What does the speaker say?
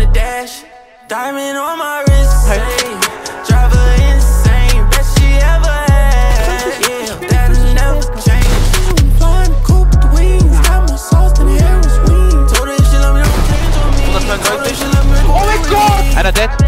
the dash, diamond on my wrist, hey. Drive her insane, best she ever had. Yeah, that'll never change. Flying the coupe with the wings, got more sauce than Harris wings. Told her if she love me, don't change on me. Oh my god! Einer dead.